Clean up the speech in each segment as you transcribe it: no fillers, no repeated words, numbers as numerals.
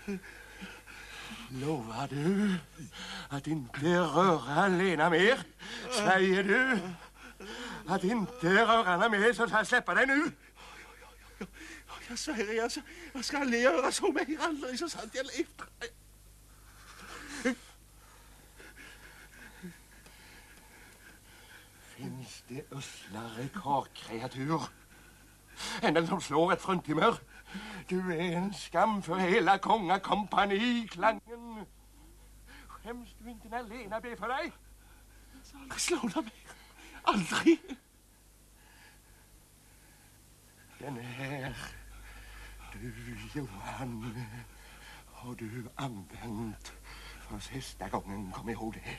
Lovar du att inte röra Lena mer? Säger du att inte röra henne mer så ska jag släppa dig nu? Jag säger, jag ska aldrig göra så mer, aldrig så sant jag lever. Finns det össlare karkreatur än den som slår ett fruntimmer? Du är en skam för hela kongakompaniklangen. Skäms du inte när Lena ber för dig? Jag ska aldrig slå henne mer. Aldrig. Den här, du Johan, har du använt för sista gången, kom ihåg det.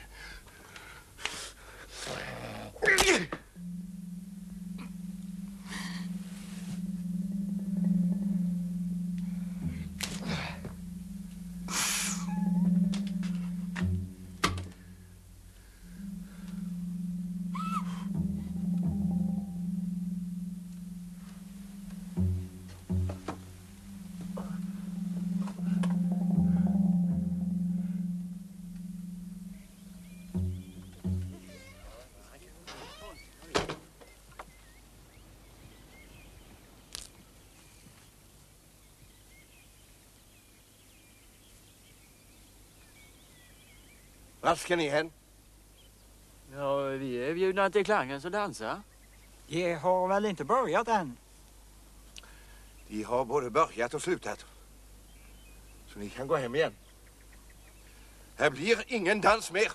Vart ska ni hen? Ja, vi är bjudna till klangen som dansar. De har väl inte börjat än? De har både börjat och slutat. Så ni kan gå hem igen. Här blir ingen dans mer.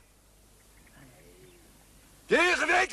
Ge er iväg!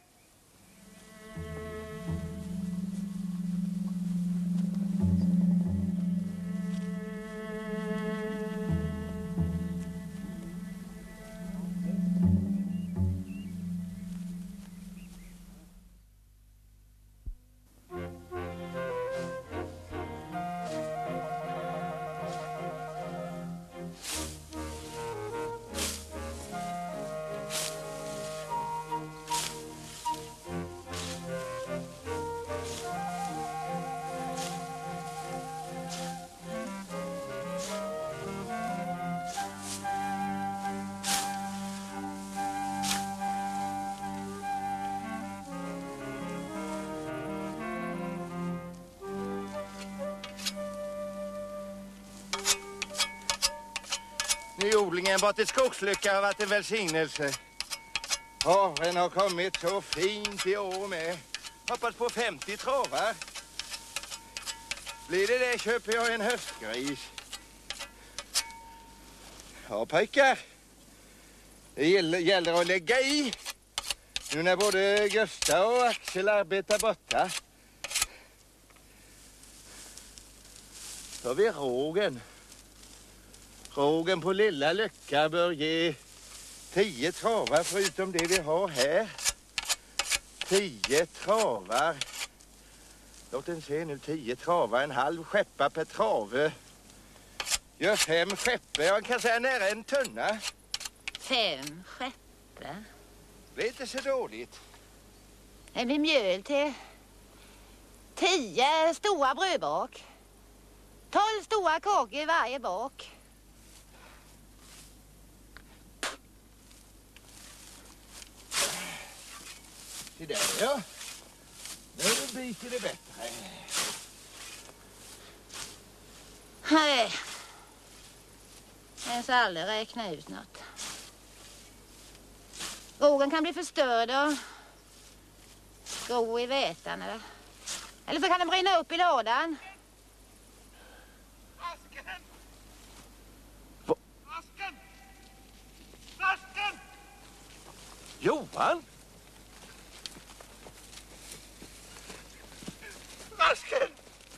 Nyodlingen bort till skogslycka har varit en välsignelse. Havren har kommit så fint i år med. Hoppas på 50 travar. Blir det köper jag en höstgris. Ja, pojkar. Det gäller att lägga i. Nu när både Gösta och Axel arbetar borta. Så har vi rågen. Rågen på Lilla Lycka bör ge 10 travar förutom det vi har här. 10 travar. Låt den se nu, 10 travar, en halv skeppa per trave. Gör 5 skeppor, jag kan säga nära en tunna. 5 skeppor? Det är inte så dåligt. Det blir mjöl till 10 stora brödbak. 12 stora kakor i varje bak. Det där, ja. Nu biter det bättre. Nej. Jag ska aldrig räkna ut något. Rågen kan bli förstörd och gro i vätan eller så kan den brinna upp i lådan. Asken! Va? Asken! Asken! Johan? Asken!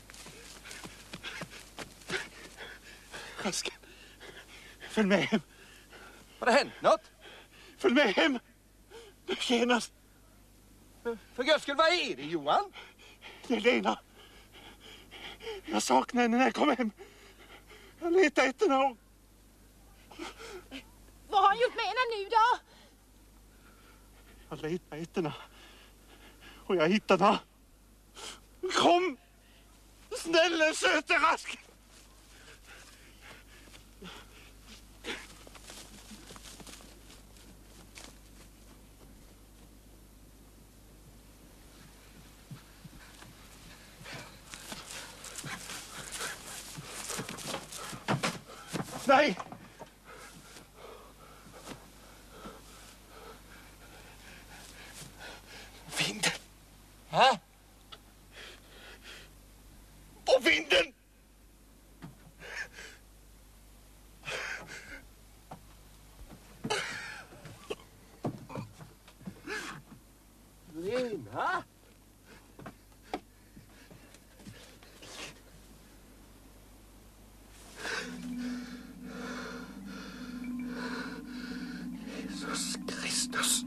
Asken! Följ med hem. Har det hänt något? Följ med hem. Nu genast. För Guds skull, vad är det, Johan? Det är Lena. Jag saknar henne när jag kom hem. Jag letar efter henne. Vad har han gjort med henne nu då? Jag letar efter henne. Och jag hittade henne. Kom! Snälla söta Rask! Nej! Vinden! Hä? Och vinden! Lena? Jesus Kristus.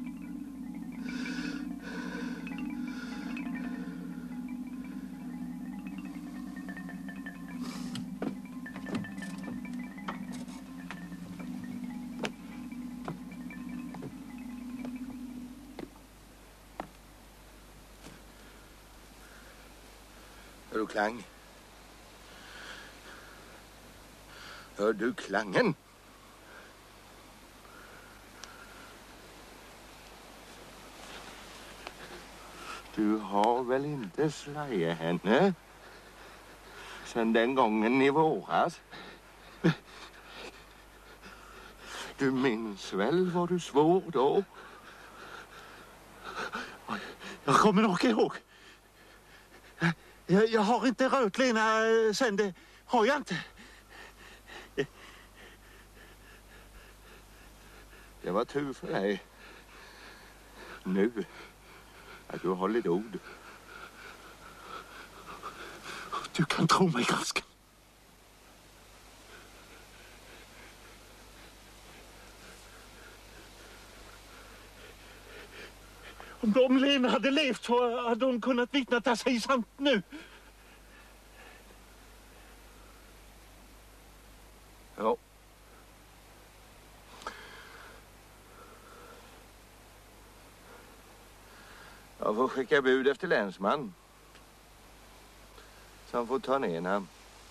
Hör du klang? Hör du klangen? Du har väl inte slagit henne sen den gången i våras? Du minns väl vad du svor då? Jag kommer nog ihåg. Jag har inte rört Lena sen, det har jag inte. Det var tur för dig. Nu att du har hållit ord. Du kan tro mig, Grasken. Om Lena hade levt så hade hon kunnat vittna att jag säger sant nu. Ja. Jag får skicka bud efter länsman. Så han får ta ner henne.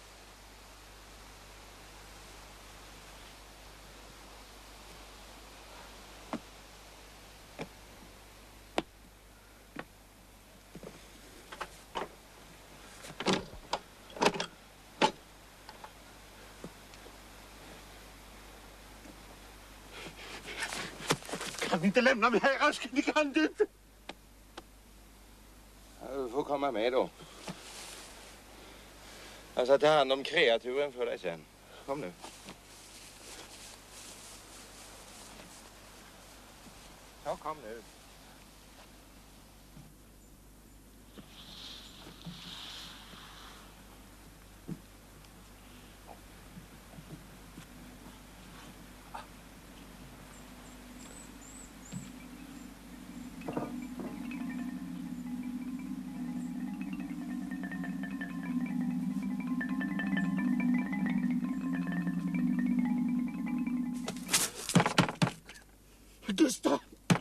Kan inte lämna mig här, Grasken, det kan du inte. Du får komma med då. Jag ska ta hand om kreaturen för dig sen. Kom nu. Ja, kom nu. Gustav!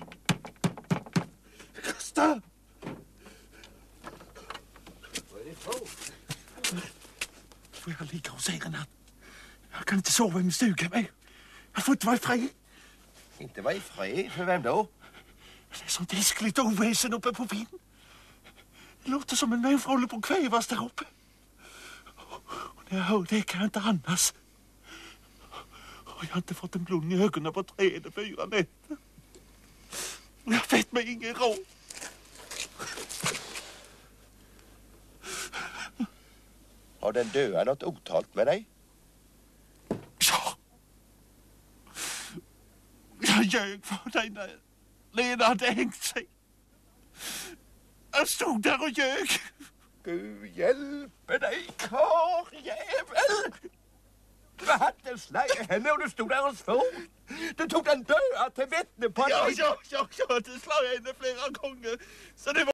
Gustav! Vad är det för? Får jag ligga hos er en natt? Jag kan inte sova i min stuga med. Jag får inte vara i fred. Inte vara i fred? För vem då? Det är sånt hiskligt oväsen uppe på vinden. Det låter som en människa håller på att kvävas där uppe. Och när jag hör det kan jag inte andas. Och jag har inte fått en blom i ögonen på 3 eller 4 nätter. Jag vet mig ingen råd. Har den döda något otalt med dig? Ja. Jag ljög för dig när Lena hade hängt sig. Jag stod där och ljög. Gud hjälper dig, karljävel! Du hade slagit henne och du stod där och svor. Du tog den döda till vittne på att... Ja, jag hade slagit henne flera gånger. Så det var...